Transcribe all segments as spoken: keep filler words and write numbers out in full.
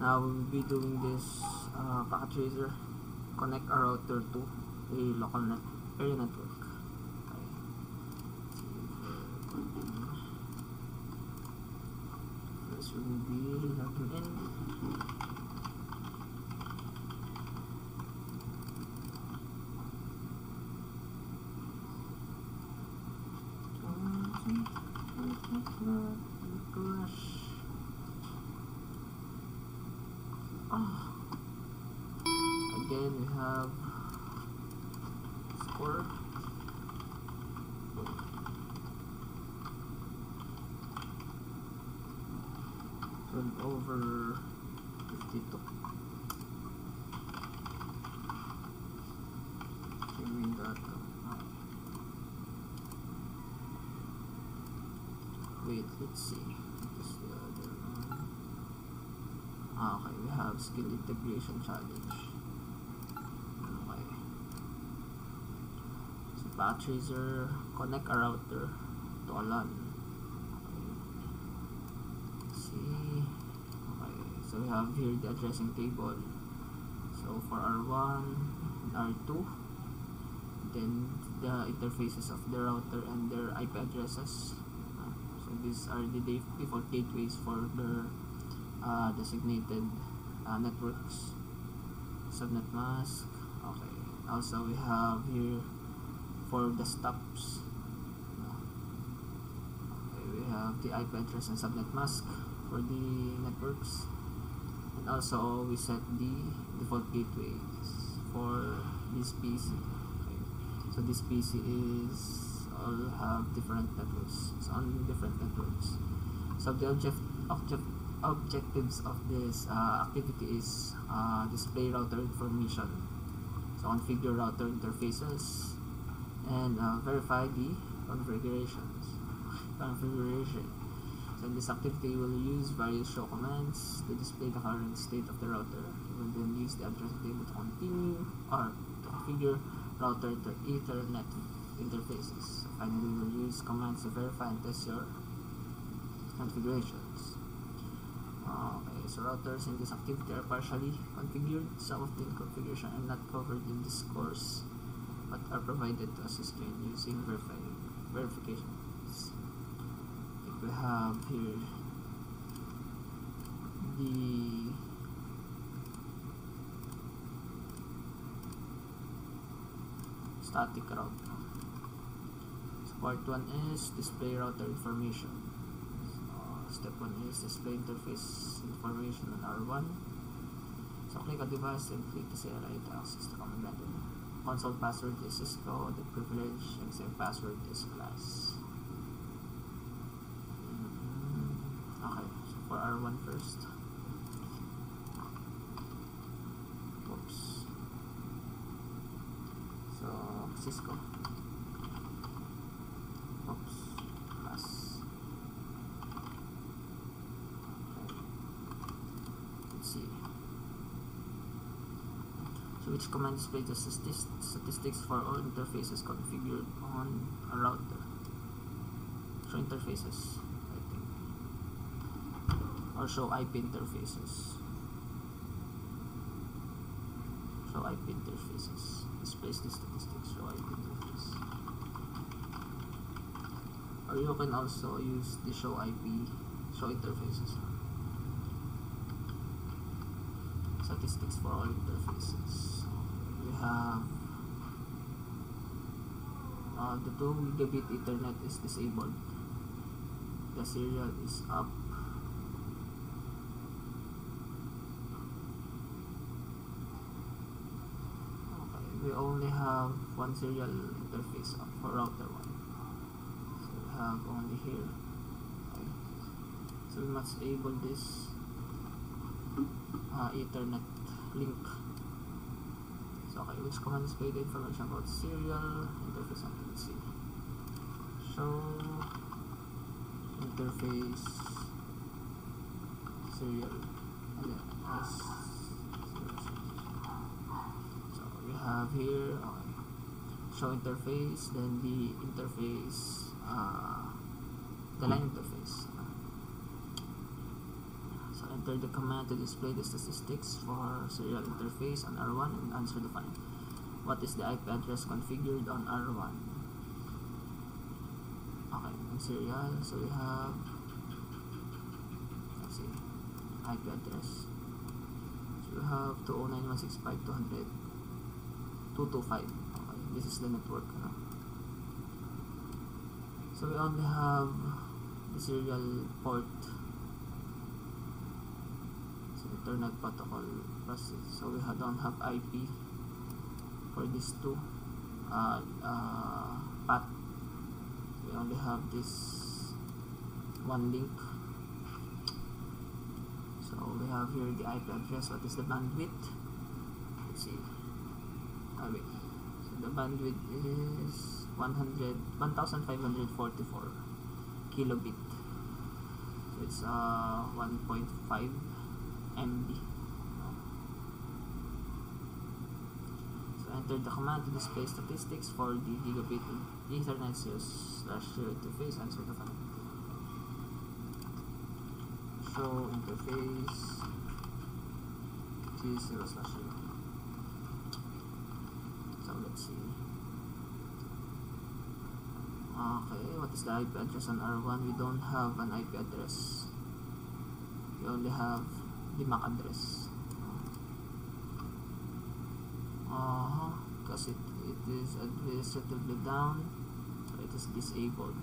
Now we will be doing this uh, packet tracer. Connect a router to a local net area network. Okay. This will be logging in. Oh. Again, we have score. twelve over fifty-two. Giving that. Wait, let's see. What's the other one? Ah, okay, we have skill integration challenge. Okay. So packet tracer, connect a router to a LAN. Okay. Let's see. Okay, so we have here the addressing table. So for R one and R two, then the interfaces of the router and their I P addresses. So these are the default gateways for the uh, designated uh, networks. Subnet mask. Okay. Also we have here for the stops. Okay, we have the I P address and subnet mask for the networks, and also we set the default gateways for this P C. Okay. So this P C is all have different networks. It's on different networks. So the object, object objectives of this uh, activity is uh, display router information. So configure router interfaces and uh, verify the configurations. Configuration. So in this activity, we will use various show commands to display the current state of the router. We will then use the address table to continue or to configure router to Ethernet interfaces. Finally, we will use commands to verify and test your configurations. Okay, so routers in this activity are partially configured. Some of the configuration are not covered in this course, but are provided to assist you in using verify verifications. Like we have here the static router. Part one is display router information. So, step one is display interface information on R one. So click a device and click the C L I to access the command method. Console password is Cisco, the privilege, and same password is class. Mm-hmm. Okay, so for R one first. Oops. So Cisco. Oops, class. Okay. Let's see. So which command displays the statistics for all interfaces configured on a router? Show interfaces, I think. Or show I P interfaces. Show I P interfaces. Displays the statistics, show I P interface. Or you can also use the show I P, show interfaces. Statistics for all interfaces. We have uh, the two gigabit Ethernet is disabled. The serial is up. Okay, we only have one serial interface up for router one. Have only here. Okay. So we must enable this uh, Ethernet link. So okay, which command display the information about serial interface? Let's see. Show interface serial and then S. So we have here okay, show interface, then the interface. Uh, the line interface. So enter the command to display the statistics for serial interface on R one and answer the following. What is the I P address configured on R one? Okay, on serial, so we have, let's see, I P address. So we have two oh nine dot one sixty-five dot two hundred dot two twenty-five. Okay, this is the network. No? So we only have the serial port. So Ethernet protocol process. So we don't have I P for these two uh, uh, path. We only have this one link. So we have here the I P address. What is the bandwidth? Let's see. Ah, wait. So the bandwidth is one hundred one thousand five hundred forty-four kilobit. So it's uh one point five M B. Enter the command to display statistics for the gigabit Ethernet zero slash zero interface. Answer the following. Show interface G zero slash zero. So let's see. Okay, what is the I P address on R one? We don't have an I P address. We only have the M A C address. Uh-huh, because it, it is administratively down, so it is disabled.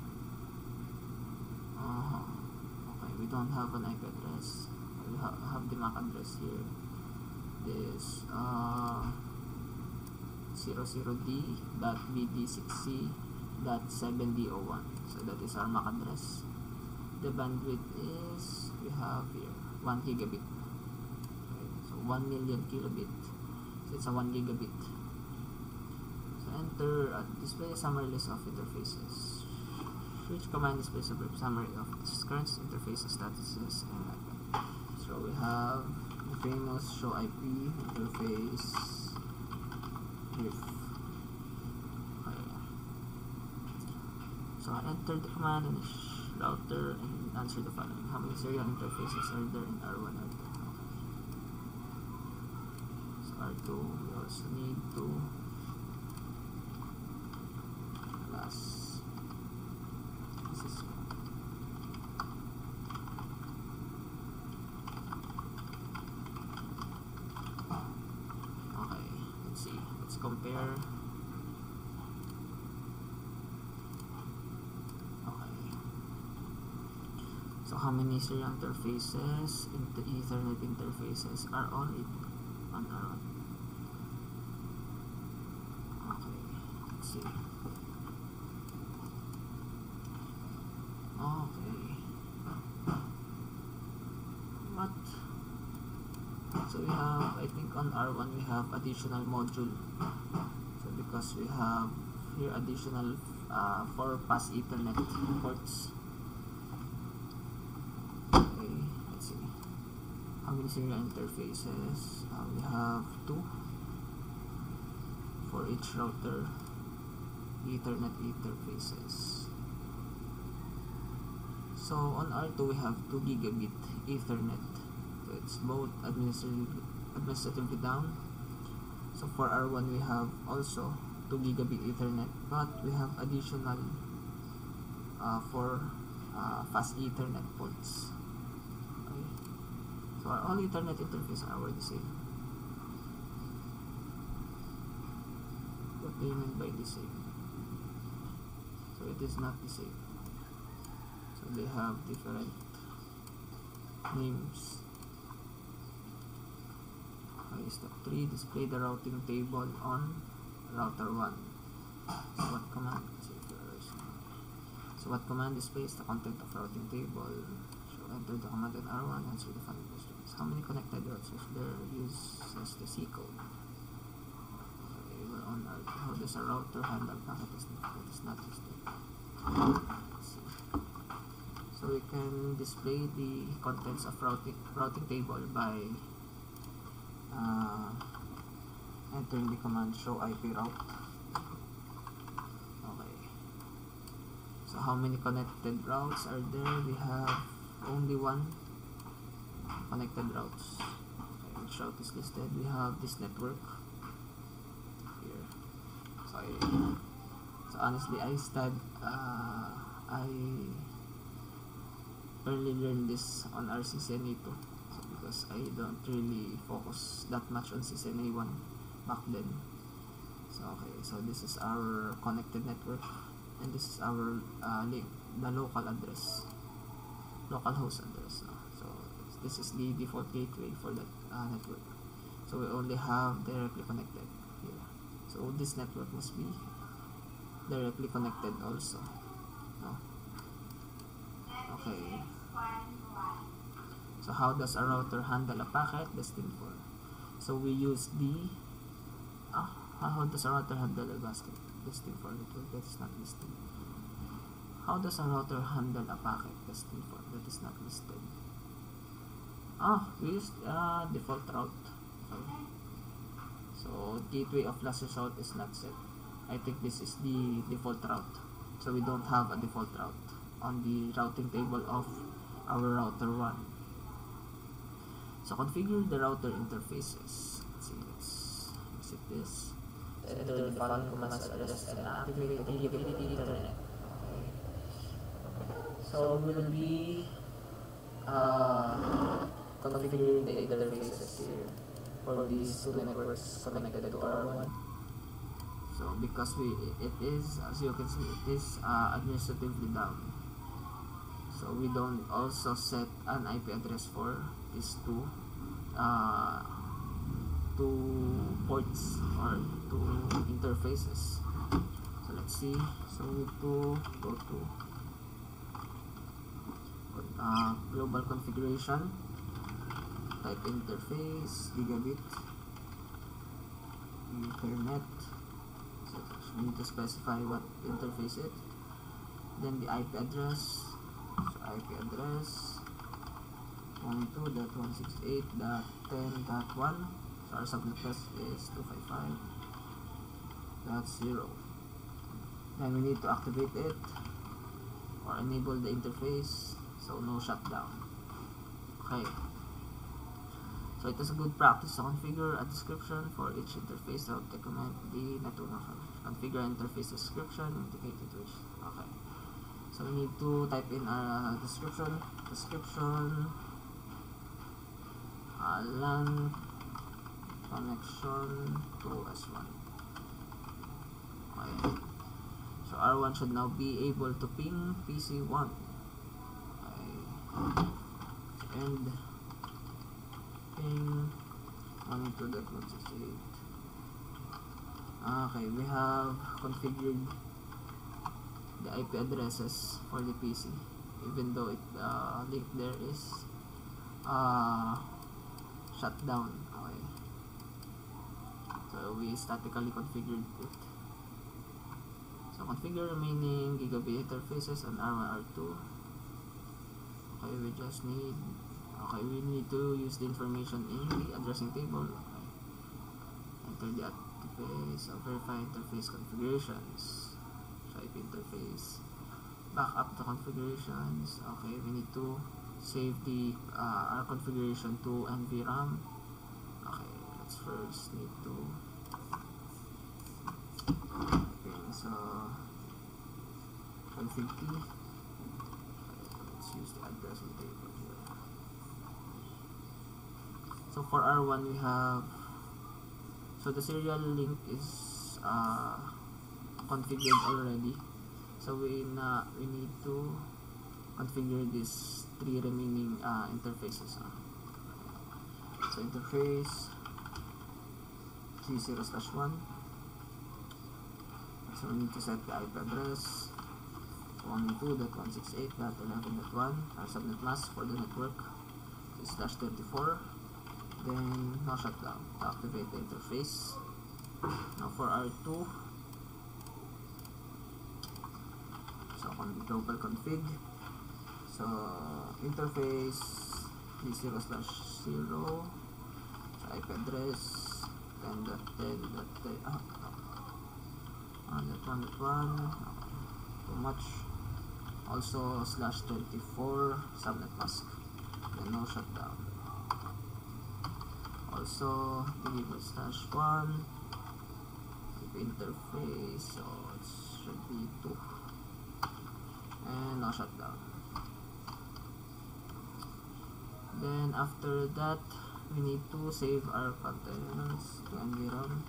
Uh-huh. Okay, we don't have an I P address. We ha have the M A C address here. This uh, zero zero D dot B D six C dot seven D zero one. So that is our M A C address. The bandwidth is, we have here, one gigabit. Okay, so one million kilobit. So it's a one gigabit. So enter uh, display a summary list of interfaces. Which command displays a brief summary of its current interfaces, statuses, and I P. So we have the famous show I P interface brief. Okay. So I entered the command in the router and answer the following. How many serial interfaces are there in R one, R two? R two, we also need to plus this is okay, let's see, let's compare. Okay, so how many serial interfaces into Ethernet interfaces are all it on R one? See. Okay. What? So we have, I think on R one we have additional module. So because we have here additional uh, four pass Ethernet ports. Okay, let's see. How many serial interfaces? Uh, we have two for each router. Ethernet interfaces. So on R two we have two gigabit Ethernet. So it's both administratively, administratively down. So for R one we have also two gigabit Ethernet, but we have additional uh, for uh, fast Ethernet ports. Okay. So our all Ethernet interfaces are the same. What do you mean by the same? So it is not the same. So they have different names. Okay, step three, display the routing table on router one. So what command? So what command displays the content of routing table? So enter the command in R one, answer the following questions. How many connected routes is there? Uses the C code. On our, how does a router handle packet that is not listed? Let's see. So we can display the contents of routing routing table by uh, entering the command show I P route. Okay. So how many connected routes are there? We have only one. connected routes. Okay, which route is listed? We have this network here. So, I, so honestly, I stud, uh, I early learned this on our C C N A two, so because I don't really focus that much on C C N A one back then. So okay, so this is our connected network, and this is our uh, link, the local address, local host address. No? So this is the default gateway for that uh, network. So we only have directly connected here. So this network must be directly connected also. No? Okay. So how does a router handle a packet destined for? So we use the ah, how does a router handle a basket destined for network that is not listed? How does a router handle a packet destined for that is not listed? Ah, we use uh, default route. Okay. So gateway of last resort is not set. I think this is the default route. So we don't have a default route on the routing table of our router one. So configure the router interfaces. Let's see, let's exit this. Enter the following commands address and activate the capability internet. Okay. So we will be uh, configuring the interfaces here for these two networks connected to our one. So because we it is, as you can see, it is uh, administratively down. So we don't also set an I P address for these two uh, two ports or two interfaces. So let's see. So we to go to uh, global configuration, type interface gigabit internet. So we need to specify what interface it. Then the I P address. So I P address one two dot one sixty-eight dot ten dot one. So our subnet mask is two fifty-five dot zero. Then we need to activate it or enable the interface, so no shutdown. Okay. So it is a good practice to configure a description for each interface to document the network. Configure interface description indicated which. Okay. So we need to type in our uh, description, description, uh, LAN connection to S one. Okay. So R one should now be able to ping P C one. Okay. And ping one two dot one sixty-eight. Okay, we have configured the I P addresses for the P C, even though it uh, link there is uh, shut down. Okay. So we statically configured it. So configure remaining gigabit interfaces on R one R two. Okay, we just need okay we need to use the information in the addressing table. Okay. Enter the interface or verify interface configurations. I P interface, back up the configurations. Okay, we need to save the uh, our configuration to N V RAM. Okay, let's first need to okay, so config T. Okay, let's use the addressing table here. So for R one we have, so the serial link is uh, configured already, so we na we need to configure these three remaining uh, interfaces. Uh. So interface G zero slash one. So we need to set the I P address one two dot one sixty-eight dot eleven dot one, our subnet mask for the network is slash twenty-four. Then no shutdown to activate the interface. Now for R two, so on the global config, so interface G zero slash zero, so I P address ten dot ten dot ten ah, one dot one dot one, too much. Also slash twenty-four subnet mask, then no shutdown. Also deliver slash one interface, so it should be two, and now shutdown. Then after that, we need to save our containers to N V RAM.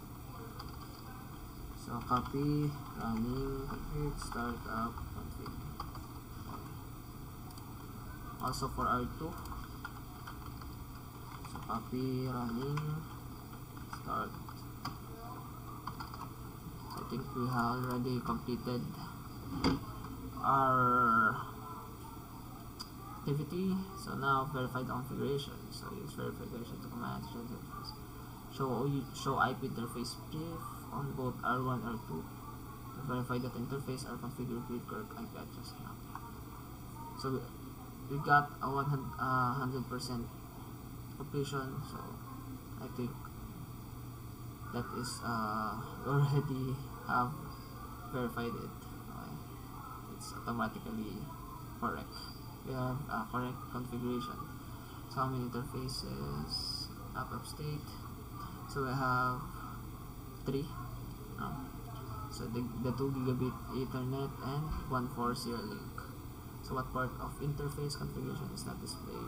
So copy running config startup config. Also for R two, so copy running start. So I think we have already completed our activity. So now verify the configuration. So use verification to command show show I P interface brief on both R one and R two to verify that the interface are configured with correct I P address. So we, we got a one hundred percent completion. So I think that is uh, we already have verified it. Okay. It's automatically correct. We have a correct configuration. So how many interfaces? App of state. So we have three. No. So the, the two gigabit Ethernet and one forty link. So what part of interface configuration is not displayed?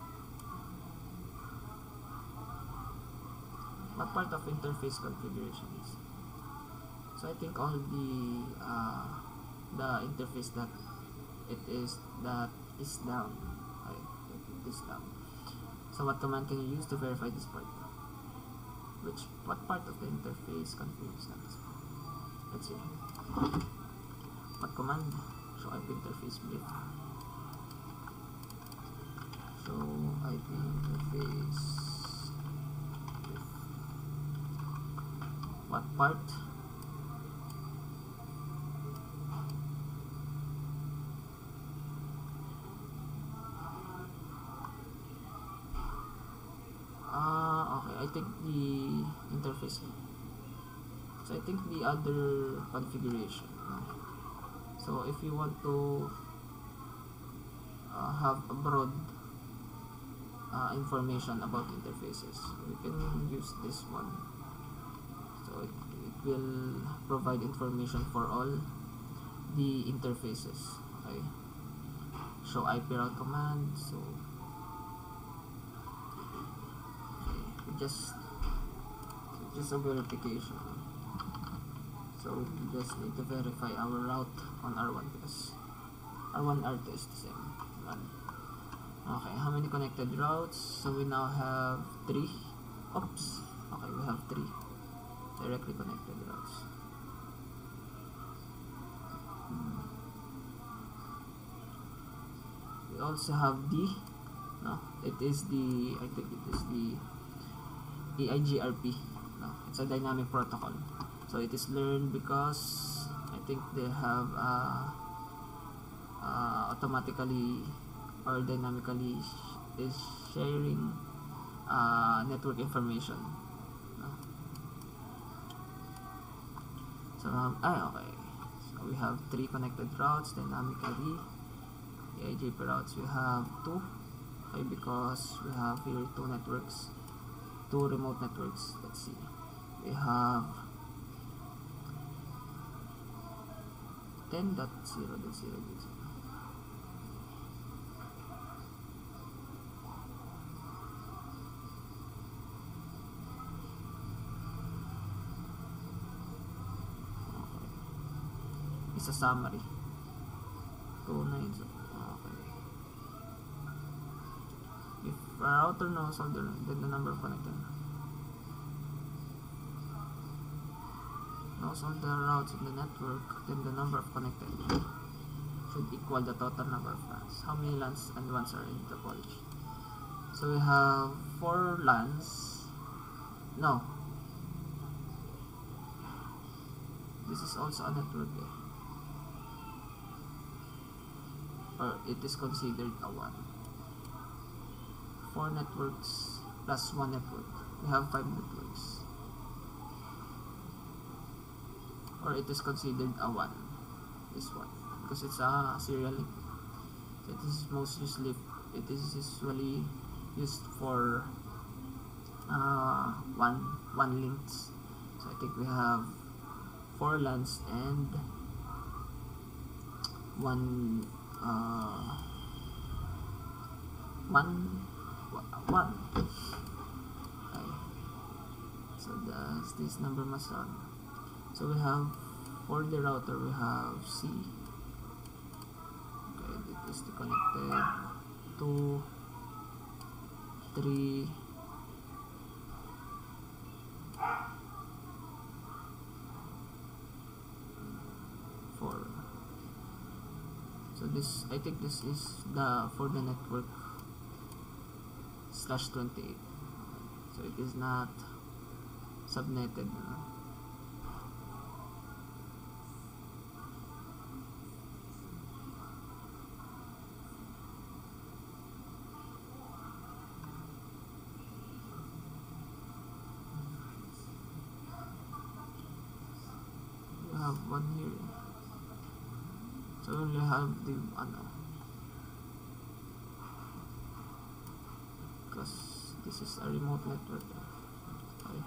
What part of interface configuration is? So I think all the uh, the interface that it is that is down. Right, it is down. So what command can you use to verify this part? Which what part of the interface configuration is not displayed? Let's see. What command? Show I P interface brief. Show I P interface brief. What part? Ah, uh, okay. I think the interface. So I think the other configuration. No? So if you want to uh, have a broad uh, information about interfaces, we can use this one. So it, it will provide information for all the interfaces. Okay. Show I P route command. So okay, we just just a verification. So we just need to verify our route on R one because R one R two is the same one. Okay, how many connected routes? So we now have three. Oops. Okay, we have three directly connected routes. Hmm. We also have the no, it is the I think it is the E I G R P. No, it's a dynamic protocol. So it is learned because I think they have uh, uh, automatically or dynamically sh is sharing uh, network information. No? So um, ah, okay. So we have three connected routes dynamically. The I G P routes we have two. Okay, because we have here two networks, two remote networks. Let's see. We have ten dot zero dot zero dot zero. Okay. It's a summary. Two nines. Okay. If our router knows all the then the number of connected. Knows all the routes in the network, then the number of connected should equal the total number of LANs. How many LANs and WANs are in the topology? So we have four LANs. No. This is also a network. Eh? Or it is considered a WAN. Four networks plus one network. We have five networks. Or it is considered a WAN. This one. Because it's a serial link. So it is most usually it is usually used for uh, one one links. So I think we have four LANs and one uh, one one. Okay. So that's this number must run. So we have for the router we have C. Okay, it is connected. Two, three, four. So this, I think this is the for the network slash twenty-eight. So it is not subnetted. We have one here. So we only have the ano, because this is a remote network. Okay.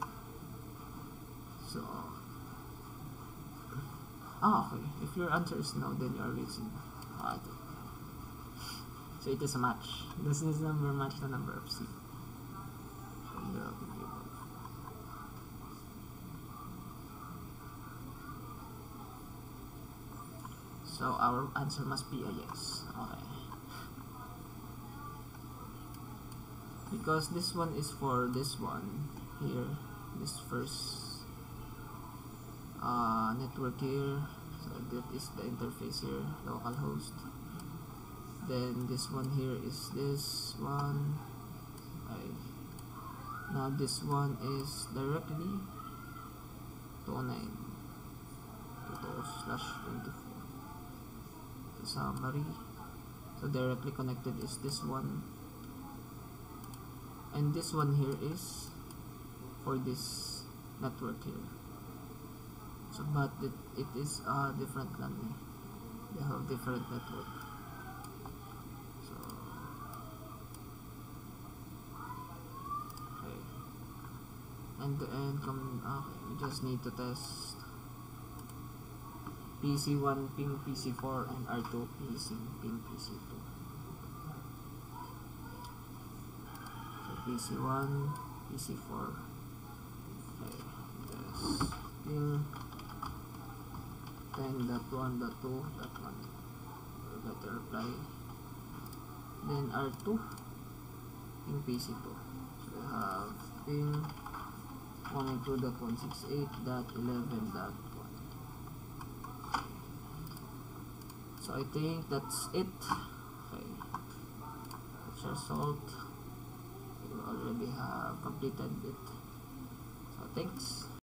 So ah okay. If your answer is no, then you are reaching. Ah, okay. So it is a match. This is number match the number of C. From the above. So our answer must be a yes. Okay. Because this one is for this one here, this first uh, network here. So that is the interface here, localhost. Then this one here is this one. Okay. Now this one is directly two oh nine slash twenty-four. Summary. So directly connected is this one, and this one here is for this network here. So but it, it is a different LAN. They have different network. So okay, end to end come. Okay, we just need to test P C one ping P C four and R two P C ping P C two. So P C one, P C four. Okay, yes. Ping ten dot one dot two dot one. We got the reply. Then R two ping P C two. So we have ping one ninety-two dot one sixty-eight dot eleven dot one. So I think that's it. Okay. Picture salt. We already have completed it. So thanks.